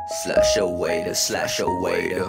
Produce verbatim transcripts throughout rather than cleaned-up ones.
Slash away the slash away the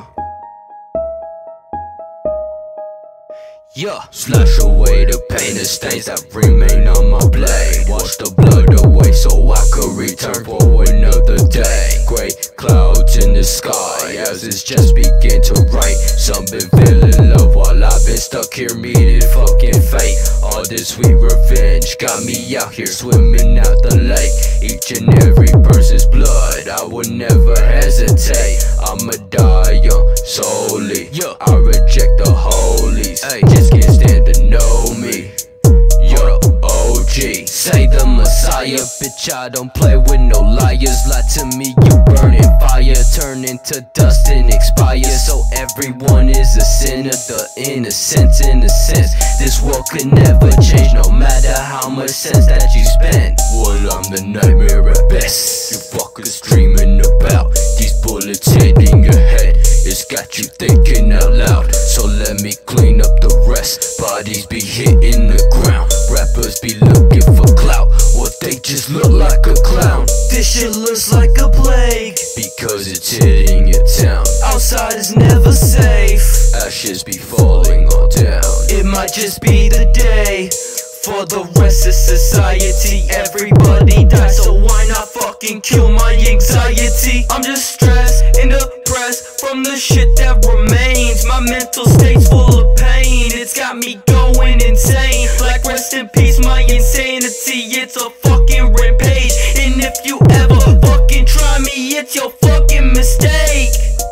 Yeah, slash away the pain and stains that remain on my blade. Wash the blood away so I could return for another day. Gray clouds in the sky as it's just begin to rain. Some been feeling love while I've been stuck here meeting fucking fate. All this sweet revenge got me out here swimming out the lake. Each and every person's blood, I would never hesitate. I'ma die young solely, yeah. I reject the holies, ay. Just can't stand to know me. You're the O G, say the Messiah. Bitch, I don't play with no liars. Lie to me, you burn in fire, turn into dust and expire. So everyone is a sinner, the innocent in a sense. This world could never change, no matter how much sense that you spend. Well, I'm the nightmare at best. You fuckers dreaming about these bullets hitting your head. It's got you thinking out loud, so let me clean up the rest. Bodies be hitting the ground, rappers be looking for clout, well they just look like a clown. This shit looks like a plague, because it's hitting your town. Outside is never safe, ashes be falling all down. It might just be the day for the rest of society. Everybody dies, so why not fucking kill my anxiety? I'm just stressed and depressed from the shit that remains. My mental state's full of pain, it's got me going insane. Like rest in peace my insanity, it's a fucking rampage. And if you ever fucking try me, it's your fucking mistake.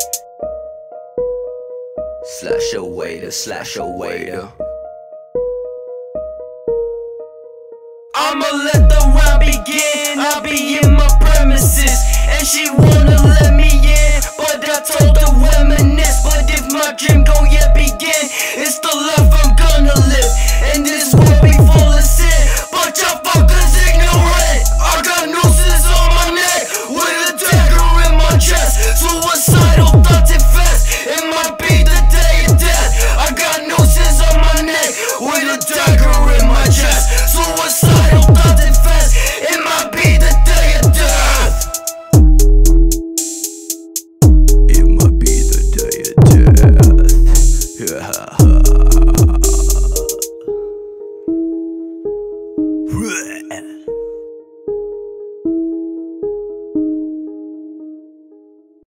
Slash away the slash away the I'ma let the